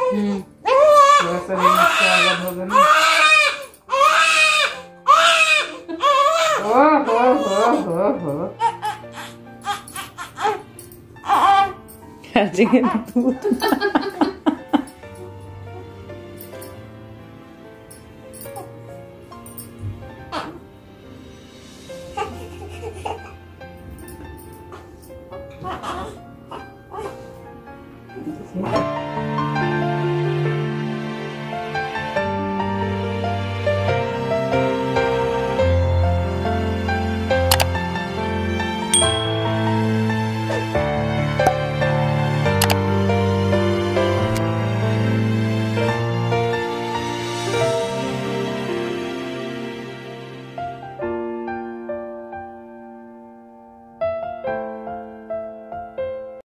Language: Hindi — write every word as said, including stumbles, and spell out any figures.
हम्म थोड़ा सा भी नुस्खा अलग होगा ना। ओ हो हो हो हो दूध See?